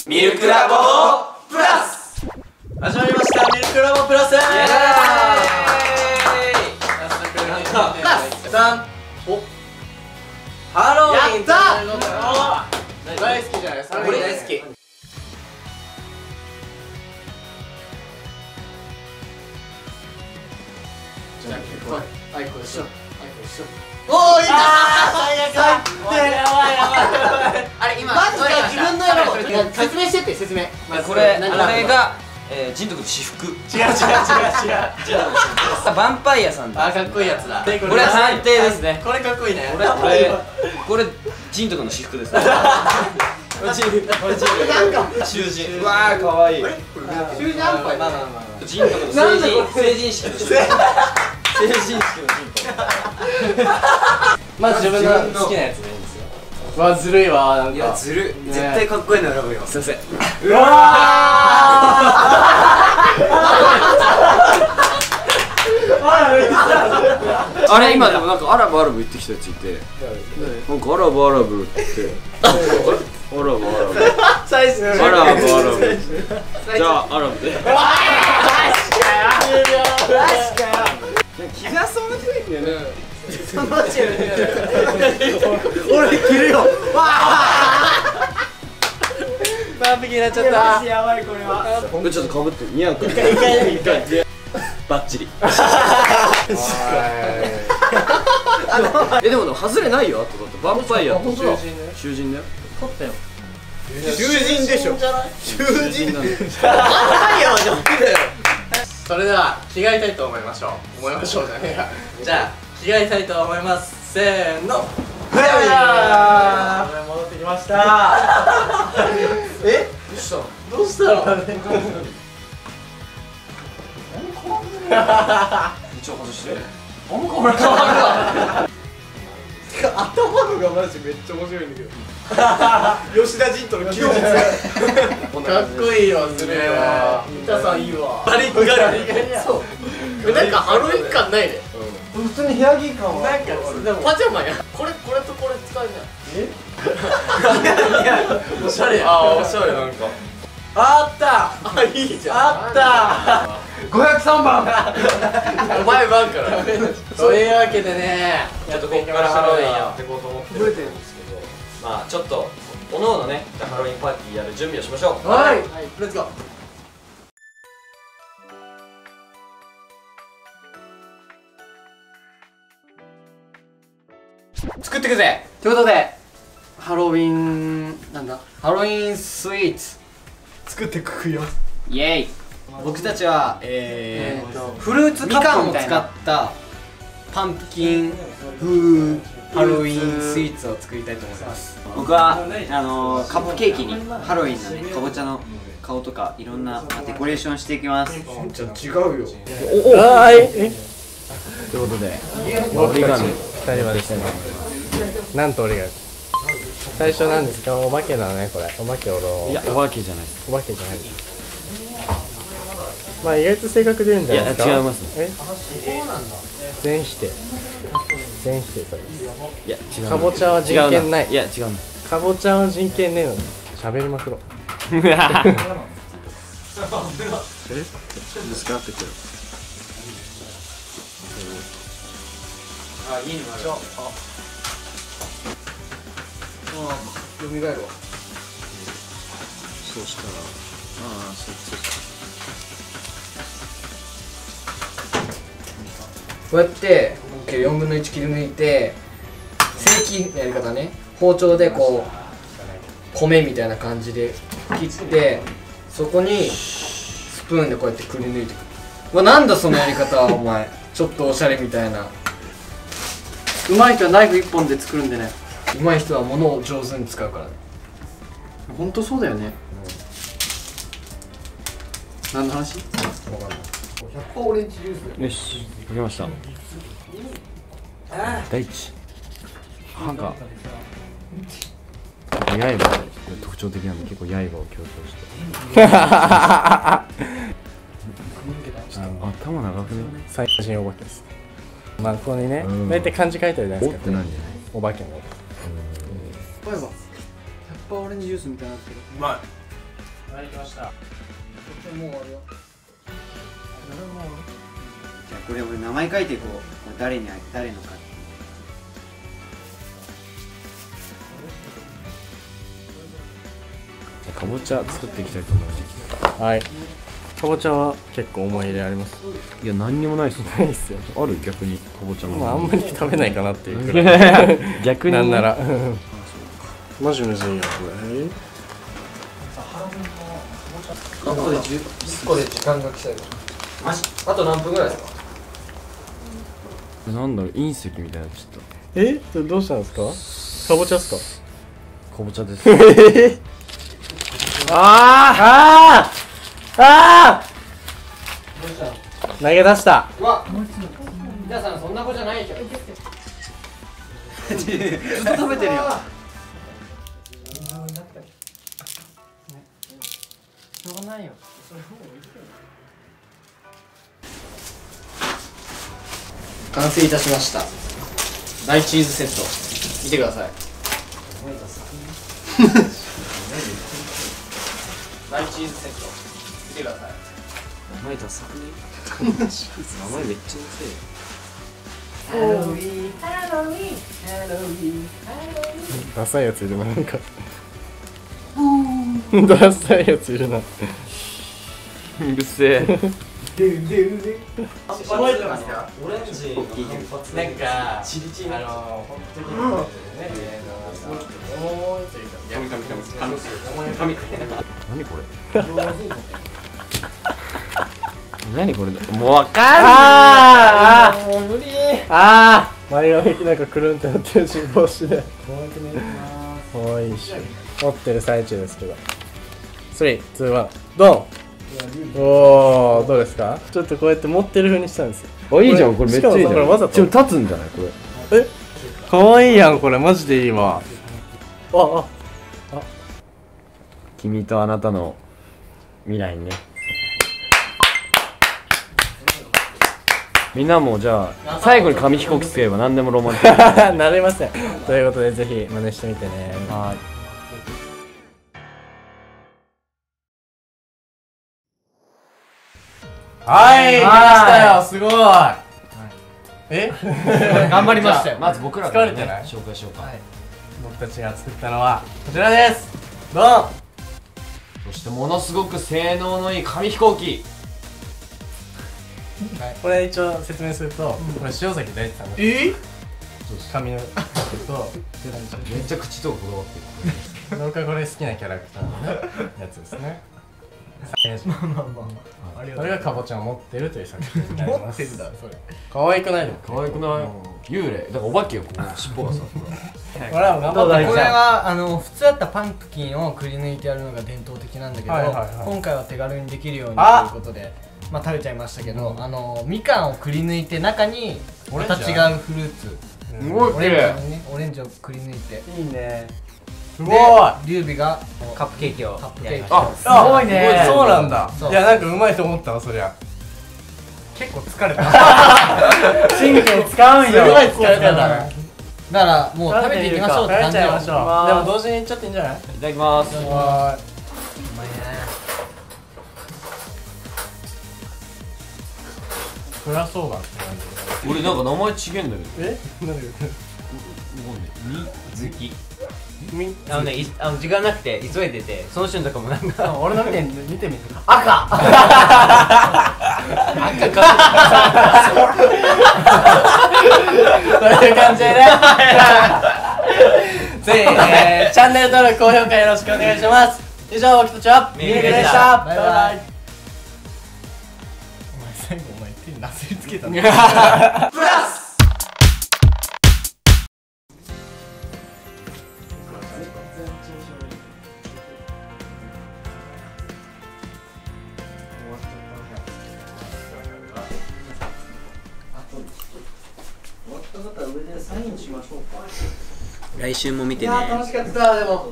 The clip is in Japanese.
ミルクラボプラス始まりました。ミルクラボプラス。イエーイ。おハロウィン。やったー。大好きじゃないですか。これ大好き。じゃああいこでしょ。おーいったー。最悪。やばい。あれ今マジか自分のやろう。説明してって説明。 これがジントクの私服。違う。ヴァンパイアさんだ。 あ、かっこいいやつだ。これ判定ですね。 これかっこいいね。 これジントクの私服ですね。囚人。うわー、かわいい。 囚人アンパイ。 ジントクの成人式のジントク。 まず自分の好きなやつでいいんですよ。わ、ずるいわ。なんかいや、ずるい。絶対かっこいいの選ぶよ。すいません。うわあれ今でもなんかアラブ言ってきたやついて、なんかアラブってアラブ最初じゃあアラブで気がそんな強いんだよね。 俺着るよ。完璧になっちゃった。やばいこれは。 ちょっとかぶって似合うか。バッチリ。でも外れないよ。あとだってヴァンパイアと囚人だよ。 取ったよ。 囚人でしょ。囚人なんだよ。 ヴァンパイアはじゃだよ。それでは着替えたいと思いましょう。じゃねえや。じゃあ着替えたいと思います。せーの。はい。戻ってきました。え？どうしたの？ 一応外して。 頭のがマジめっちゃ面白いんだけど。吉田仁との休日。かっこいいわ、ずるいわ。三田さんいいわ。ガリッガリ。そう。なんかハロウィン感ないね。 普通に部屋着感はなんかでもパジャマや。これとこれ使えない。おしゃれや。 あ、おしゃれなんか。 あった。あ、いいじゃん。あった。 503番。 お前番から。そういうわけでね、 ちょっとここからハロウィンやっていこうと思ってるんですけど、まあちょっとおのおのね、ハロウィンパーティーやる準備をしましょう。 はい、レッツゴー。作ってくぜ。ということでハロウィンハロウィンスイーツ作ってくよ。イエーイ。僕たちはフルーツみかんを使ったパンプキン風ハロウィンスイーツを作りたいと思います。 僕はカップケーキにハロウィンのね、かぼちゃの顔とかいろんなデコレーションしていきます。 じゃあ違うよ。 はい。 ということで折り紙2人までしてます。なんと折り紙最初なんですか。お化けなのね、これ。お化けおろ。 いや、お化けじゃないです。 お化けじゃないです。まあ意外と性格出るんじゃないですか。 いや、違いますね。 全否定。全否定それ。 いや、違う。 かぼちゃは人権ない。 いや、違うの。 かぼちゃは人権ねえのに喋りまくろう。 ですかってくる。 あ、いいのある。よみがえるわ。 そうしたら、そう。 こうやって4分の1切り抜いて、正規のやり方ね、包丁でこう米みたいな感じで切って、そこにスプーンでこうやってくり抜いてくる。うわ、なんだそのやり方は。お前ちょっとおしゃれみたいな。上手い人はナイフ1本で作るんでね。上手い人は物を上手に使うからね。ほんとそうだよね。何の話？分かんない。100%オレンジジュースだよ。 よし、書けました。第一、歯が刃特徴的なんで、結構刃を強調して。頭長くね。 最新お化けです。まあここにね、大体漢字書いてあるじゃないですか。 おって何？ お化けの。 例えば100%オレンジジュースみたいになってる。 うまい。 はい、来ました。 もう終わるよ。 じゃあこれ俺名前書いていこう。これ誰のかっていう。 かぼちゃ作っていきたいと思います。はい。かぼちゃは結構思い入れあります。 いや何にもないっす。 ないっすよ。 ある逆にかぼちゃの。 まああんまり食べないかなっていうくらい。 逆になんなら。マジむずいよこれ。 1個で時間が来たよ。 マジあと何分ぐらいですか？ なんだろう隕石みたいになっちゃっえ、それどうしたんですか？かぼちゃっすか？ た。かぼちゃです。 ああ投げ出した。 うわ、皆さんそんな子じゃないじゃん。 ずっと食べてるよ。 しょうがないよ。完成いたしました。大チーズセット。見てください。大チーズセット。見てください。 名前ダサくね。名前めっちゃハロウィーン、ハロウィーン、ハロウィーン、ハロウィーン。 ダサいやついるな、なんか。ダサいやついるな。 うるせえ。 覚えてますか？オレンジのなんかチリチリ本当に何これ。何これ。もうわかんあもう無理。 あ前髪なんかくるんってなってるし、帽子で。もういいし。持ってる最中ですけど。3、2、1、ドン。おー、どうですか？ちょっとこうやって持ってる風にしたんですよ。 あ、いいじゃんこれめっちゃいいじゃん。 しかもこれわざとちょっと立つんじゃないこれ。 かわいいやん、これマジでいいわ。あ、 君とあなたの未来にね。みんなもじゃあ最後に紙飛行機つければ何でもロマンチック。 なれません。ということでぜひ真似してみてね。 はい。 はい、来ましたよ、すごい。え頑張りましたよ。 まず僕らからね疲れてない紹介しようか。 僕たちが作ったのはこちらです。ドン。 そしてものすごく性能のいい紙飛行機。 これ一応説明すると、これ塩崎大地さんの紙のとめっちゃ口とかこだわってる。 僕はこれ好きなキャラクターのねやつですね。これがかぼちゃを持ってるという作品になります。持ってんだそれ。可愛くないの？ 可愛くない？幽霊だからお化けよ、ここ尻尾がさ。 これは頑張って。 これは普通だったらパンプキンをくり抜いてやるのが伝統的なんだけど、今回は手軽にできるようにということで、まあ食べちゃいましたけど、みかんをくり抜いて中にまた違うフルーツ、 すごい綺麗。 オレンジをくり抜いて、 いいね。すごい。 劉備がカップケーキを。 カップケーキ。 あ、 すごいね。そうなんだ。いや、なんかうまいと思ったわ、そりゃ。結構疲れた。神経使うんよ。すごい疲れたな。だからもう食べていきましょうって感じよ。 でも同時にいっちゃっていいんじゃない？ いただきます。 うまいね。 フラソーバーって感じ。 俺なんか名前違えんだけど。 え？なんで？ 好き。時間なくて急いでて、その瞬とかもなんか俺の見てみて。 赤。 という感じでね。ぜひチャンネル登録高評価よろしくお願いします。以上僕たちはミルクでした。バイバイ。お前最後手になすりつけたの。プラス。 来週も見てね。 楽しかったでも。